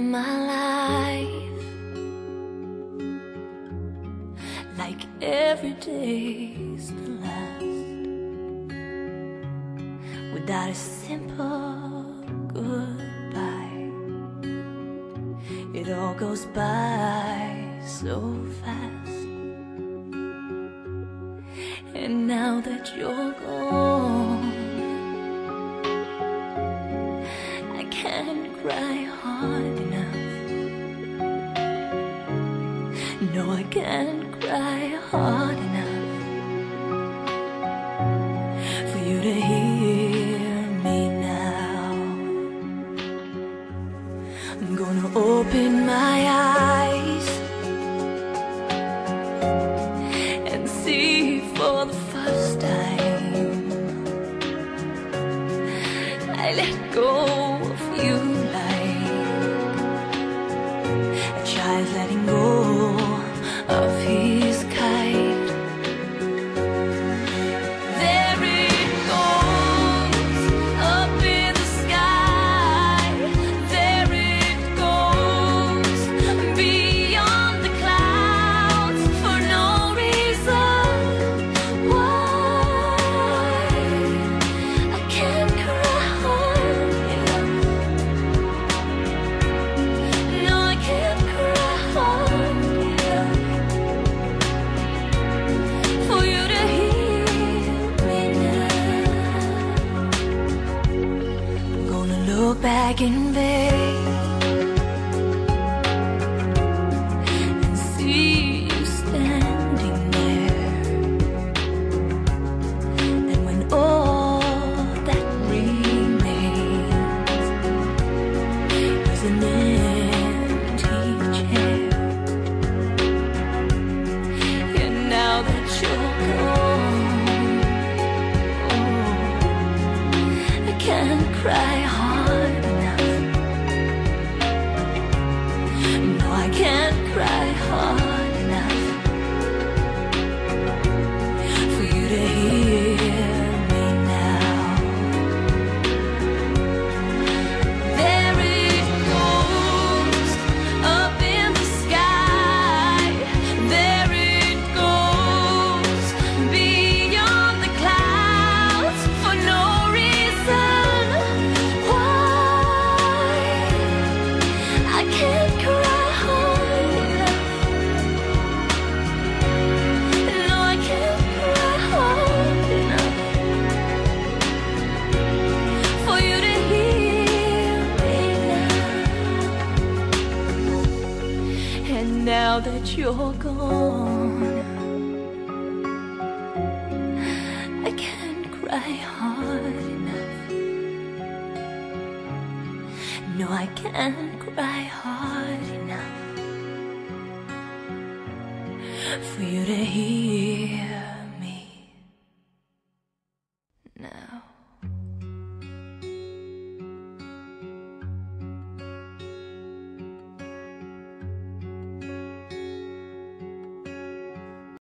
my life, like every day's the last, without a simple goodbye. It all goes by so fast, and now that you're gone, I can't cry hard enough. No, I can't cry hard enough for you to hear me now. I'm gonna open my eyes and see for the first time. I let go of you like a child letting go of his kite. There it goes, up in the sky. There it goes, beyond the clouds, for no reason. Why? I can't cry hard enough. No, I can't cry hard enough for you to hear me now. I'm gonna look back in vain and see you standing there. And when all that remains is an empty chair, and now that you're gone, I can't cry hard enough. No, I can't cry hard enough for you to hear me now. There it goes, up in the sky. There it goes, beyond the clouds, for no reason. Why? I can't cry hard enough. No, I can't cry hard enough for you to hear me now. And now that you're gone, I can't cry hard enough. No, I can't cry hard enough for you to hear